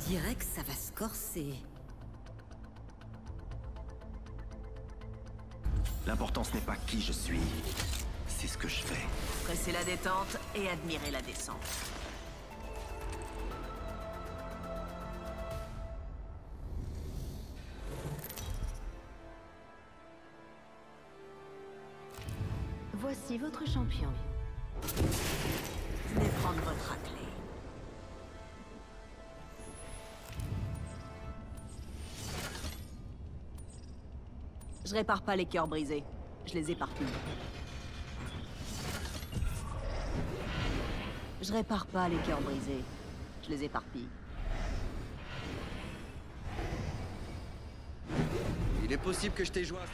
dirait que ça va se corser. L'important ce n'est pas qui je suis, c'est ce que je fais. Pressez la détente et admirez la descente. Voici votre champion. Venez prendre votre raclée. Je répare pas les cœurs brisés. Je les éparpille. Je répare pas les cœurs brisés. Je les éparpille. Il est possible que je t'ai joint.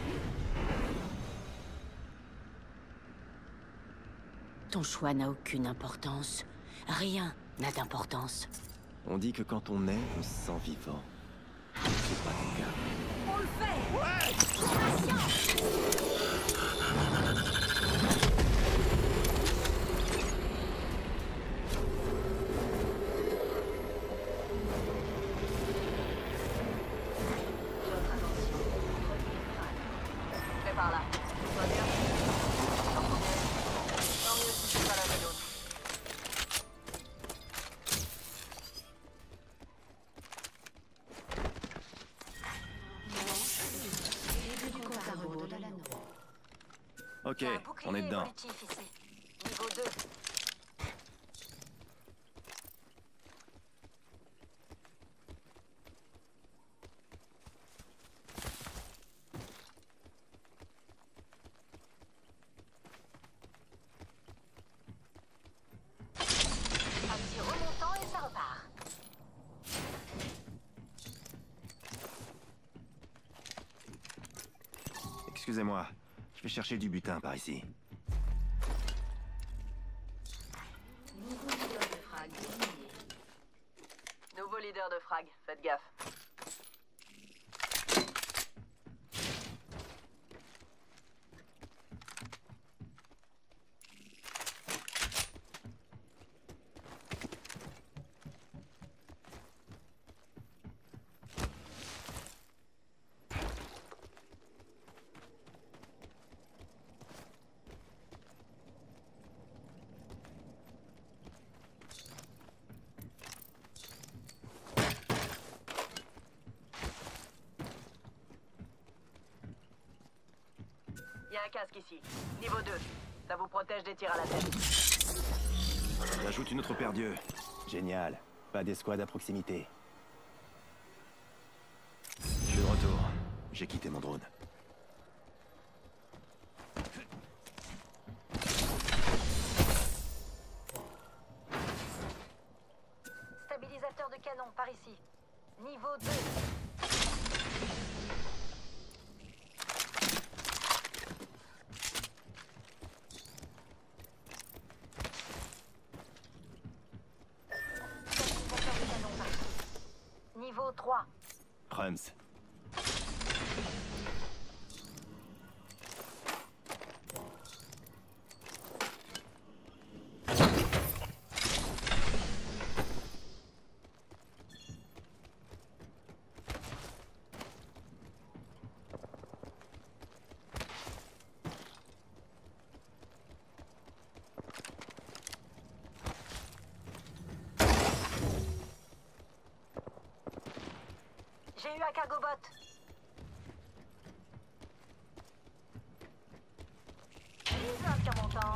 Ton choix n'a aucune importance. Rien n'a d'importance. On dit que quand on est, on se sent vivant. C'est pas le cas. On le fait! Fais par là. Tout va bien? Tant mieux si c'est pas l'un et l'autre. Ok, on est dedans. Niveau 2. Un petit remontant et ça repart. Excusez-moi, je vais chercher du butin par ici. Nouveau leader de frag. Faites gaffe. Il y a un casque ici. Niveau 2. Ça vous protège des tirs à la tête. J'ajoute une autre paire d'yeux. Génial. Pas d'escouade à proximité. Je suis de retour. J'ai quitté mon drone. Stabilisateur de canon par ici. Niveau 2. Stabilisateur de canon par ici. Niveau 3. Rums. J'ai eu un cargo bot. J'ai un tir montant.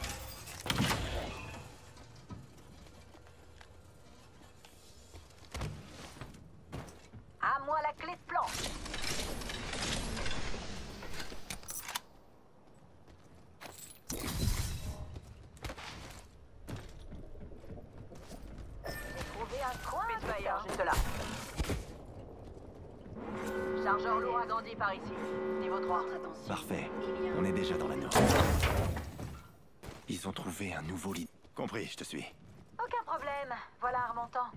À moi la clé de planche. J'ai trouvé un coin. Spitfire, juste là. Chargeur lourd agrandi par ici. Niveau 3. Parfait. On est déjà dans la norme. Ils ont trouvé un nouveau lit. Compris, je te suis. Aucun problème. Voilà un remontant.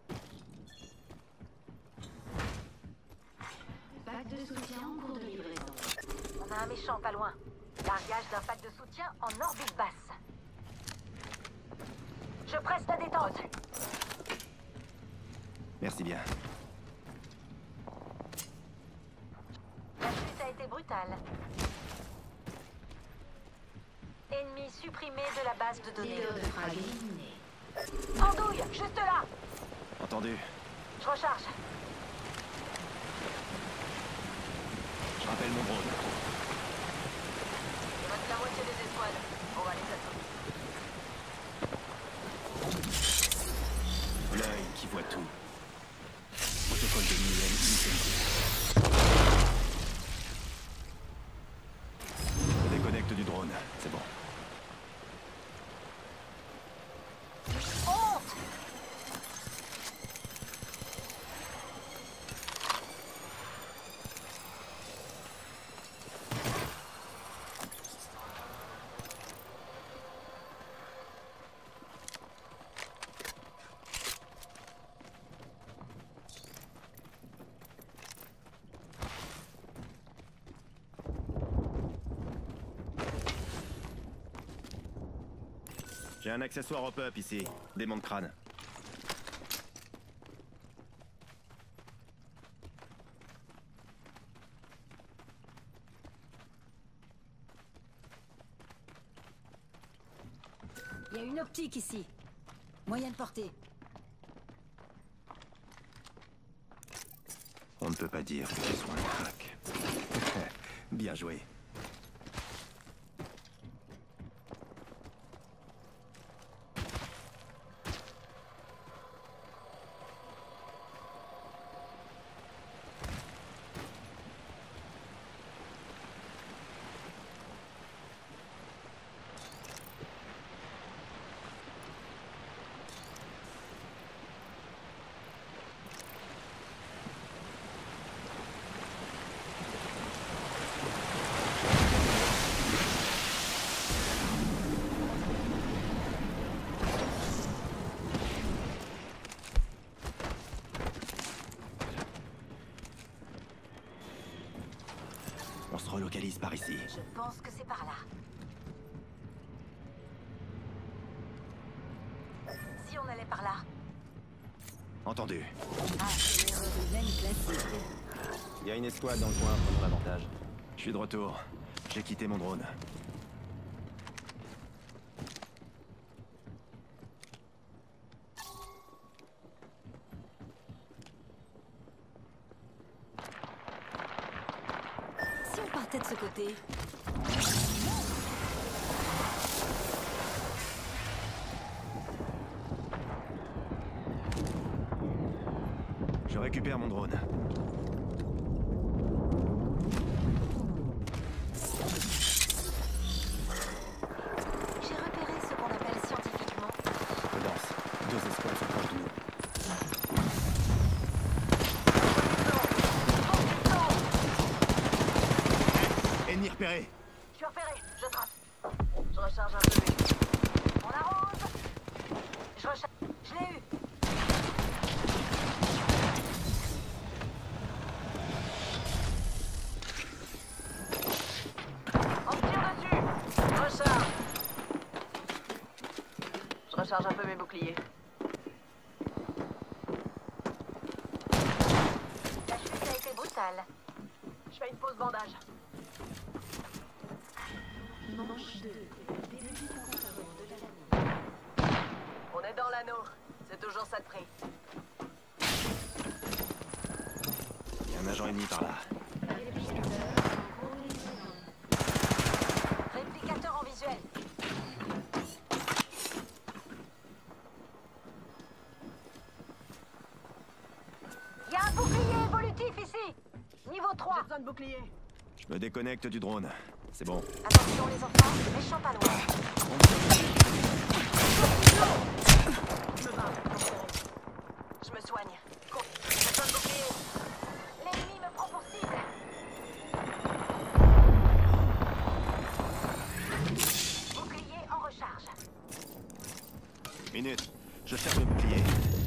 Pack de soutien en cours de livraison. On a un méchant pas loin. Largage d'un pack de soutien en orbite basse. Je presse la détente. Merci bien. La chute a été brutale. Ennemi supprimé de la base de données. Leader de frag éliminé. Andouille, juste là. Entendu. Je recharge. Je rappelle mon drone. Il reste la moitié des escouades. On va les attendre. L'œil qui voit tout. Protocole de Mylène initialisé. Je déconnecte du drone, c'est bon. On monte. J'ai un accessoire hop-up ici. Démon de crâne. Il y a une optique ici. Moyen de portée. On ne peut pas dire que tu sois un crack. Bien joué. On se relocalise par ici. Je pense que c'est par là. Si on allait par là. Entendu. Ah, c'est l'erreur humaine classique. Il y a une escouade dans le coin, prenons l'avantage. Je suis de retour. J'ai quitté mon drone. Si on partait de ce côté. Je récupère mon drone. J'ai repéré ce qu'on appelle scientifiquement. Prudence. 2 escouades sont proches de nous. Ennemi repéré. Je suis repéré, je trace. Je recharge un peu. On arrose. Je recharge. Je l'ai eu. On me tire dessus. Je recharge. Je recharge un peu mes boucliers. La chute a été brutale. Je fais une pause bandage. On est dans l'anneau. C'est toujours ça de prix. Il y a un agent ennemi par là. Réplicateur en visuel. Il y a un bouclier évolutif ici. Niveau 3. J'ai besoin de bouclier. Je me déconnecte du drone. C'est bon. Attention les enfants, méchant pas loin. Je me barre. Je me soigne. J'ai besoin de bouclier. L'ennemi me prend pour cible. Bouclier en recharge. Minute. Je cherche le bouclier.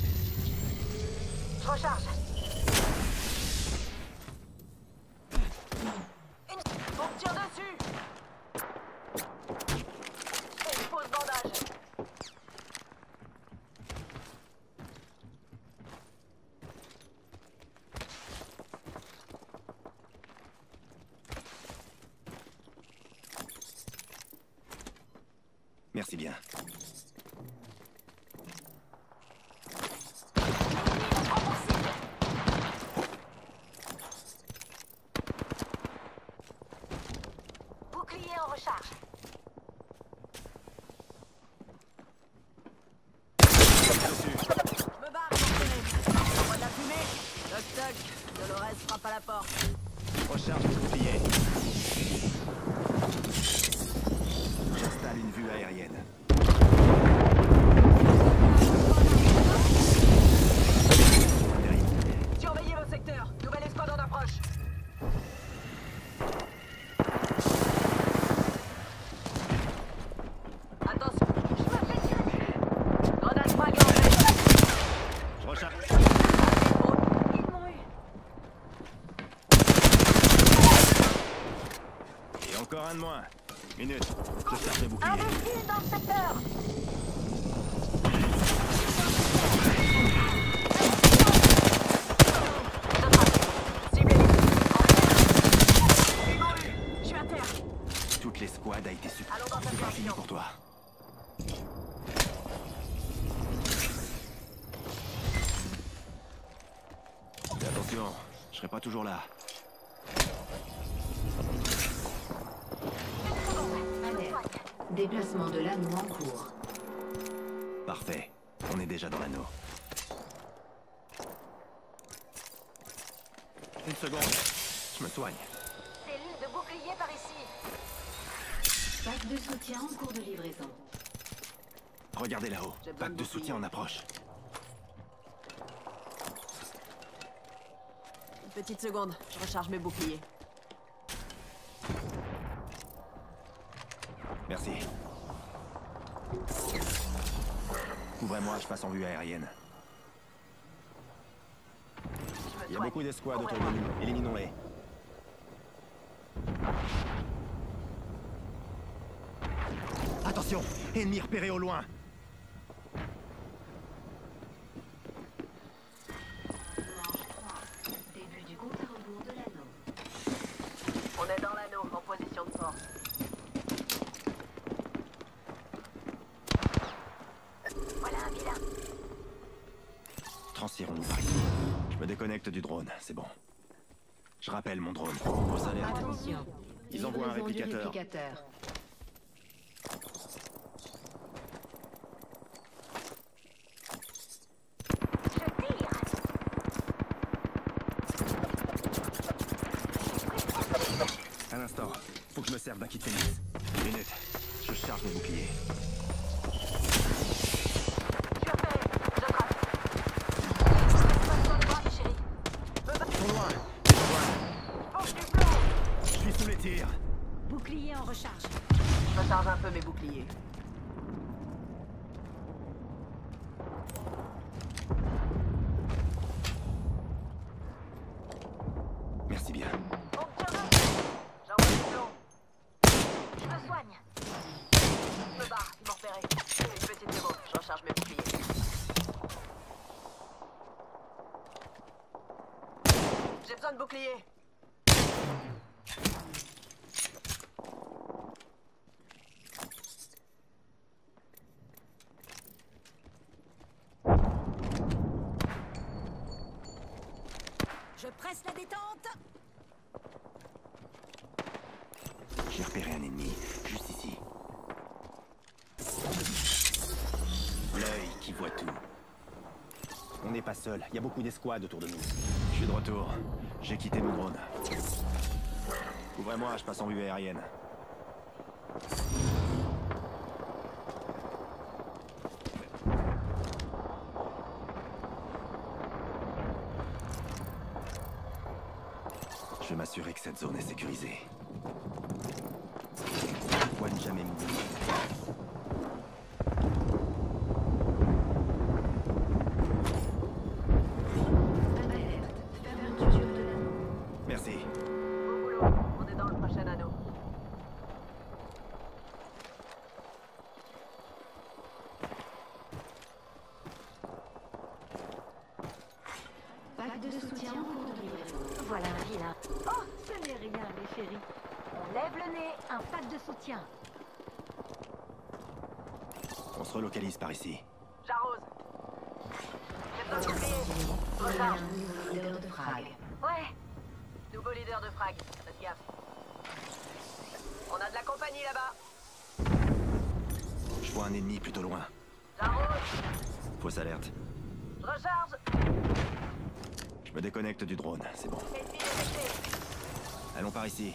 Je recharge. On me tire dessus. Fais une pause bandage. Merci bien. Bouclier en recharge. Je me barre, j'en envoie de la fumée. Toc toc. Dolores frappe à la porte. Recharge le bouclier. J'installe une vue aérienne. Surveillez vos secteurs. Nouvelle escouade en approche. Attention. Grenade frag en fait. Je recharge. Ils m'ont eu. Et encore un de moins. Minute. Je charge le bouclier. Imbécile dans le secteur. Ciblez. Ils m'ont eu. Je suis à terre. Toute l'escouade a été Allons dans cette C'est pas fini direction. pour toi. Mais attention, je serai pas toujours là. Alerte. Déplacement de l'anneau en cours. Parfait. On est déjà dans l'anneau. Une seconde. Je me soigne. Cellule de bouclier par ici. Pack de soutien en cours de livraison. Regardez là-haut. J'ai besoin Pack de de soutien en approche. Une petite seconde. Je recharge mes boucliers. Merci. Couvrez-moi, je passe en vue aérienne. Il y a beaucoup d'escouades autour de nous. Éliminons-les. Attention! Ennemi repéré au loin! Début du compte à rebours de l'anneau. On est dans l'anneau, en position de force. Voilà un vilain. Transférons-nous par ici. Je me déconnecte du drone, c'est bon. Je rappelle mon drone. Grosse alerte. Attention. Ils envoient un Livraison du réplicateur. réplicateur. Je tire. Un instant. Faut que je me serve d'un kit tennis. Minute. Je charge mes boucliers. Je fais. Je trace. Passe sur le bras, chérie. Ils sont loin. Bouge du plomb. Je suis sous les tirs. Bouclier en recharge. Je recharge un peu mes boucliers. Merci bien. On me tire dessus. J'envoie du plomb. Je me soigne. Je me barre, ils m'ont repéré. Une petite démo. Je recharge mes boucliers. J'ai besoin de boucliers. Je presse la détente. J'ai repéré un ennemi, juste ici. L'œil qui voit tout. On n'est pas seul, il y a beaucoup d'escouades autour de nous. Je suis de retour. J'ai quitté mon drone. Ouvrez-moi, je passe en vue aérienne. Je vais m'assurer que cette zone est sécurisée. Faut ne jamais mourir. Alerte. Fermeture de l'anneau. Merci. Bon boulot. On est dans le prochain anneau. Pack de soutien en cours de livraison. Voilà un vilain. Oh, ce n'est rien, mes chéris. On lève le nez, un pack de soutien. se relocalise par ici. J'arrose. J'ai besoin de bouclier. Recharge. Leader de frag. Ouais. Nouveau leader de frag. Faites gaffe. On a de la compagnie là-bas. Je vois un ennemi plutôt loin. J'arrose. Fausse alerte. Je recharge. Je me déconnecte du drone, c'est bon. Ennemi détecté. Allons par ici.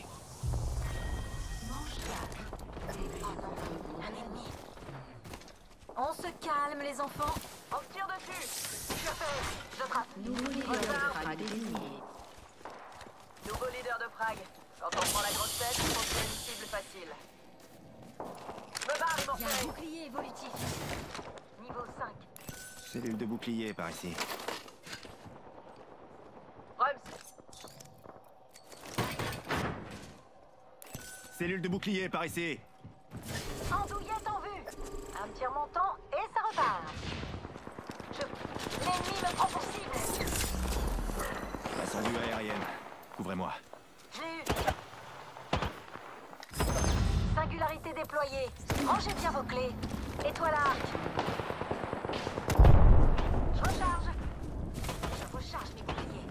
Un ennemi. On se calme, les enfants. On me tire dessus. Je trace. Nouveau leader de frag désigné. Nouveau leader de frag. Quand on prend la grosse tête, on fait une cible facile. Je me barre, Il y a un immortel. bouclier évolutif. Niveau 5. Cellule de bouclier par ici. Rums. Cellule de bouclier par ici. Andouillette en vue. Un tir montant et ça repart. L'ennemi me prend pour cible. Incendie aérienne. Couvrez-moi. J'ai eu. Singularité déployée. Rangez bien vos clés. Étoile à arc. Je recharge. Je recharge mes boucliers.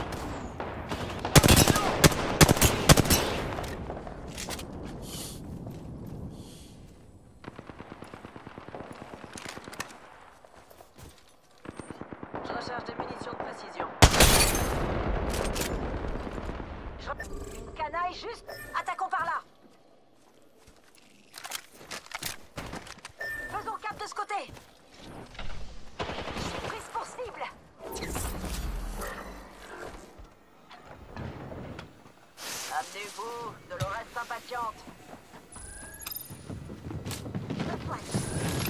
Je recharge des munitions de précision. Une canaille juste. Attaquons par là. Faisons cap de ce côté. Prise pour cible. Amenez-vous, Dolores impatiente. Je soigne.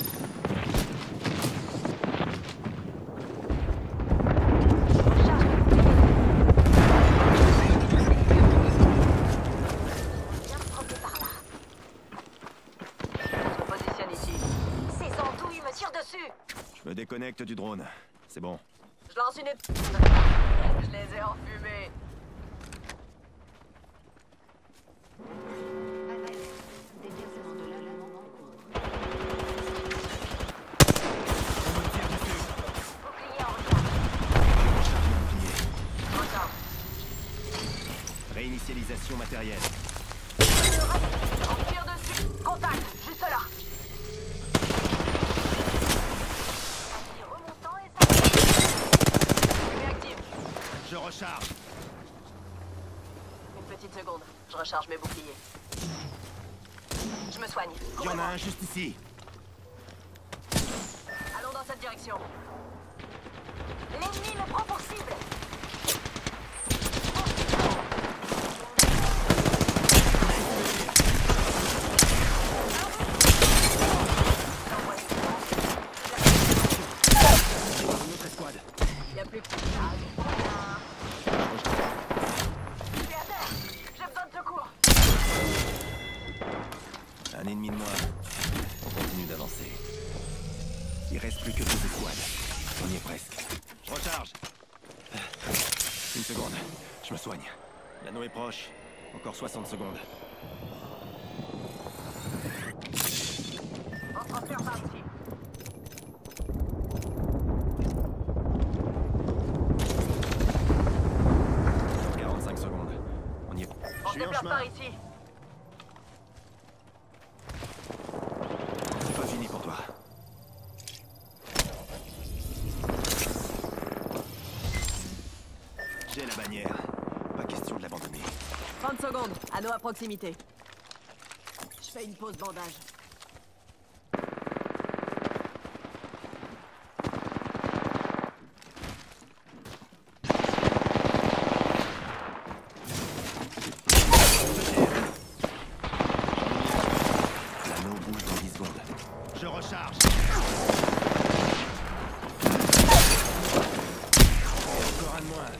Recharge mes boucliers. Viens me promener par là. Je me positionne ici. Ces andouilles me tirent dessus. Je me déconnecte du drone. C'est bon. Je lance une Je les ai enfumés. Déversement de l'allant en cours. On me tire dessus. Bouclier en recharge. Recharge le bouclier. Recharge. Réinitialisation matérielle. On me tire dessus. Contact, juste là. Un tir remontant et ça. Réactive. Je recharge. Une petite seconde. Je recharge mes boucliers. Je me soigne. Il y en a un juste ici. Allons dans cette direction. L'ennemi me prend pour cible. Une autre escouade. Il n'y a plus que ça. Je suis à terre. J'ai besoin de secours. Un ennemi de moins. On continue d'avancer. Il reste plus que 2 escouades. On y est presque. Je recharge. Une seconde. Je me soigne. L'anneau est proche. Encore 60 secondes. On transfère par ici. Sur 45 secondes. On y est. On Je se suis en déplace par chemin. ici. C'est pas fini pour toi. J'ai la bannière. Pas question de l'abandonner. 30 secondes. Anneau à proximité. Je fais une pause bandage. L'anneau bouge dans 10 secondes. Je recharge. Et encore un de moins.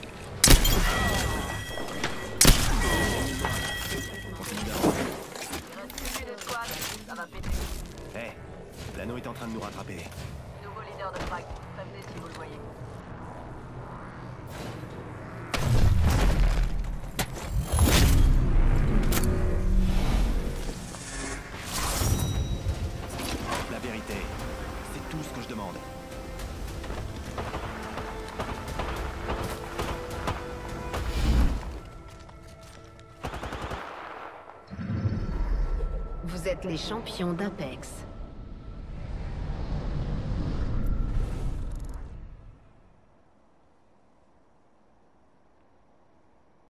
Continue d'avancer. Il reste plus qu'une escouade. Ça va péter. Hé, l'anneau est en train de nous rattraper. Nouveau leader de frag. Prévenez si vous le voyez. La vérité, demande. Vous êtes les champions d'Apex.